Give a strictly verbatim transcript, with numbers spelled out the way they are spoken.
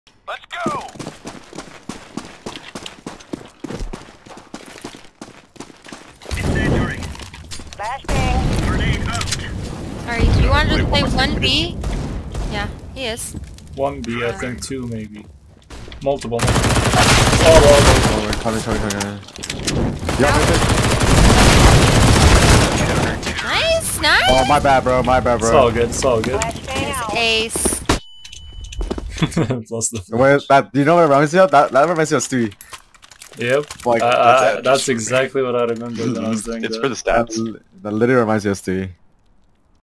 Let's go! Incendiary. Flashbang. Grenade out. Alright, do you want to play one B? Yeah, he is. One B, I think two maybe. Multiple. multiple. Oh, oh, Oh, wait, coming, coming, coming, coming. Yeah, Nice, nice! oh, my bad, bro. My bad, It's bro. all good, it's all good. Flashbang out. Ace. Plus the Wait, that, do you know what it reminds me of? That, that reminds me of Stewie. Yep. Like, I, I, that that's just- exactly what I remember when I was doing It's that. for the that, stats. that literally reminds me of Stewie.